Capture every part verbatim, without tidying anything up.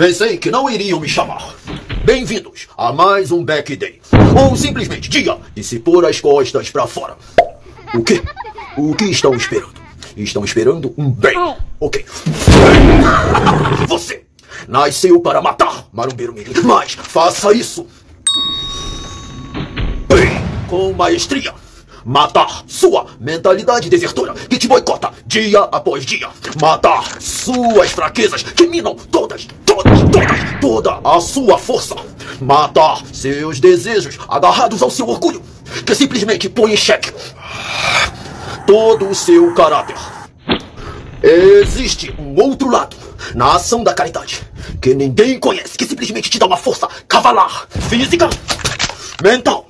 Pensei que não iriam me chamar. Bem-vindos a mais um Back Day. Ou simplesmente dia de se pôr as costas pra fora. O quê? O que estão esperando? Estão esperando um bem. Ok. Você nasceu para matar, Marumbeiro Mirim, mas faça isso bem, com maestria. Matar sua mentalidade desertora que te boicota dia após dia. Matar suas fraquezas que minam todas, todas, todas, toda a sua força. Matar seus desejos agarrados ao seu orgulho que simplesmente põe em xeque todo o seu caráter. Existe um outro lado na ação da caridade que ninguém conhece, que simplesmente te dá uma força cavalar, física, mental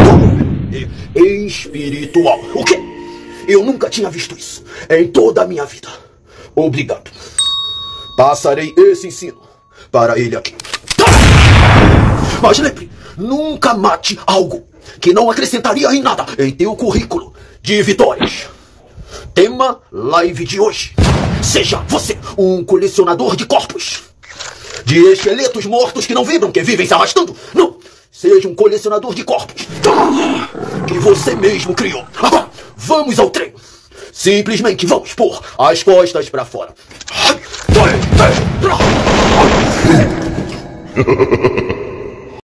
e espiritual. O quê? Eu nunca tinha visto isso em toda a minha vida. Obrigado. Passarei esse ensino para ele aqui. Mas lembre, nunca mate algo que não acrescentaria em nada em teu currículo de vitórias. Tema live de hoje: seja você um colecionador de corpos, de esqueletos mortos que não vibram, que vivem se arrastando. Não, seja um colecionador de corpos que você mesmo criou. Agora, vamos ao treino. Simplesmente vamos pôr as costas pra fora.